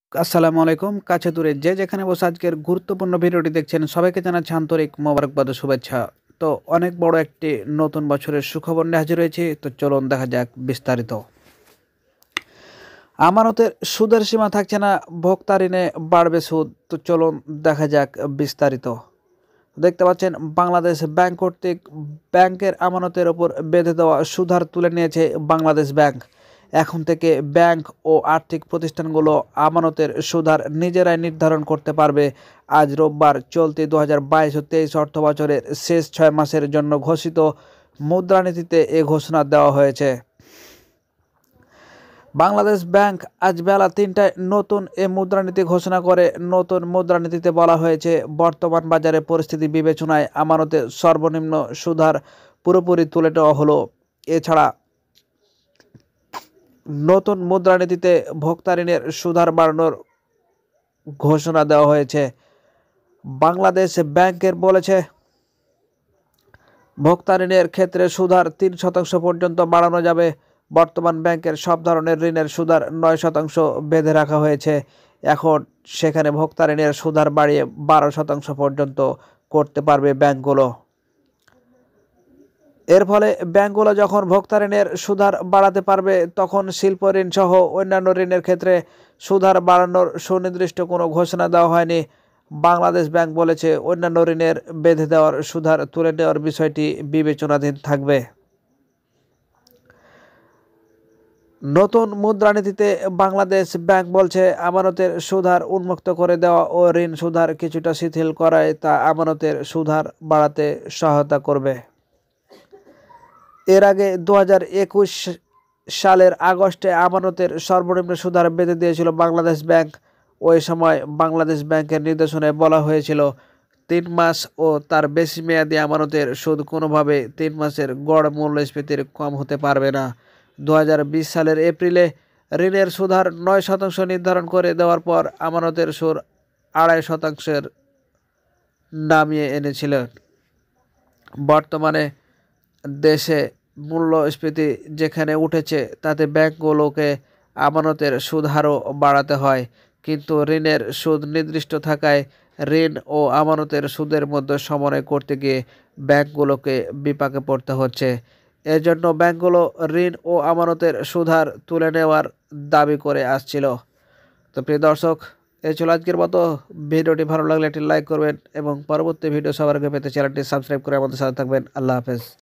আসসালামু আলাইকুম। কাছে দূরে যে যেখানে বসে আজকের গুরুত্বপূর্ণ ভিডিওটি দেখছেন সবাইকে জানাচ্ছি আন্তরিক মোবারকবাদ ও শুভেচ্ছা। তো অনেক বড় একটি নতুন বছরের সুখবর নিয়ে হাজির হয়েছি। তো চলুন দেখা যাক বিস্তারিত। আমানতের সুদের সীমা থাকছে না, ভোক্তা ঋণে বাড়বে সুদ। তো চলুন দেখা যাক বিস্তারিত। দেখতে পাচ্ছেন বাংলাদেশ ব্যাংক কর্তৃক ব্যাংকের আমানতের ওপর বেঁধে দেওয়া সুদহার তুলে নিয়েছে বাংলাদেশ ব্যাংক। এখন থেকে ব্যাংক ও আর্থিক প্রতিষ্ঠানগুলো আমানতের সুদহার নিজেরাই নির্ধারণ করতে পারবে। আজ রোববার চলতি 2022 ও 23 অর্থবছরের শেষ 6 মাসের জন্য ঘোষিত মুদ্রানীতিতে এ ঘোষণা দেওয়া হয়েছে। বাংলাদেশ ব্যাংক আজ বেলা 3টায় নতুন এ মুদ্রানীতি ঘোষণা করে। নতুন মুদ্রানীতিতে বলা হয়েছে, বর্তমান বাজারে পরিস্থিতি বিবেচনায় আমানতের সর্বনিম্ন সুদহার পুরোপুরি তুলে নেওয়া হলো। এছাড়া নতুন মুদ্রানীতিতে ভোক্তা ঋণের সুদহার বাড়ানোর ঘোষণা দেওয়া হয়েছে। বাংলাদেশ ব্যাংকের বলেছে, ভোক্তা ঋণের ক্ষেত্রে সুদহার 3% পর্যন্ত বাড়ানো যাবে। বর্তমান ব্যাংকের সব ধরনের ঋণের সুদহার 9% বেঁধে রাখা হয়েছে। এখন সেখানে ভোক্তা ঋণের সুদহার বাড়িয়ে 12% পর্যন্ত করতে পারবে ব্যাংকগুলো। এর ফলে ব্যাংকগুলো যখন ভোক্তা ঋণের সুদহার বাড়াতে পারবে, তখন শিল্প ঋণ সহ অন্যান্য ঋণের ক্ষেত্রে সুদহার বাড়ানোর সুনির্দিষ্ট কোনো ঘোষণা দেওয়া হয়নি। বাংলাদেশ ব্যাংক বলেছে, অন্যান্য ঋণের বেঁধে দেওয়ার সুদহার তুলে নেওয়ার বিষয়টি বিবেচনাধীন থাকবে। নতুন মুদ্রানীতিতে বাংলাদেশ ব্যাংক বলছে, আমানতের সুদহার উন্মুক্ত করে দেওয়া ও ঋণ সুদহার কিছুটা শিথিল করায় তা আমানতের সুদহার বাড়াতে সহায়তা করবে। এর আগে 2021 সালের আগস্টে আমানতের সর্বনিম্ন সুদহার বেঁধে দিয়েছিল বাংলাদেশ ব্যাংক। ওই সময় বাংলাদেশ ব্যাংকের নির্দেশনায় বলা হয়েছিল, 3 মাস ও তার বেশি মেয়াদি আমানতের সুদ কোনোভাবে 3 মাসের গড় মূল্যস্ফীতির কম হতে পারবে না। 2020 সালের এপ্রিলে ঋণের সুদহার 9% নির্ধারণ করে দেওয়ার পর আমানতের সুদ 2.5% নামিয়ে এনেছিলেন। বর্তমানে দেশে মূল্যস্ফীতি যেখানে উঠেছে, তাতে ব্যাংকগুলোকে আমানতের সুদহারও বাড়াতে হয়। কিন্তু ঋণের সুদ নির্দিষ্ট থাকায় ঋণ ও আমানতের সুদের মধ্যে সমন্বয় করতে গিয়ে ব্যাংকগুলোকে বিপাকে পড়তে হচ্ছে। এজন্য ব্যাংকগুলো ঋণ ও আমানতের সুদহার তুলে নেওয়ার দাবি করে আসছিল। তো প্রিয় দর্শক, এই ছিল আজকের মতো। ভিডিওটি ভালো লাগলে একটি লাইক করবেন এবং পরবর্তী ভিডিও সবার আগে পেতে চ্যানেলটি সাবস্ক্রাইব করে আমাদের সাথে থাকবেন। আল্লাহ হাফেজ।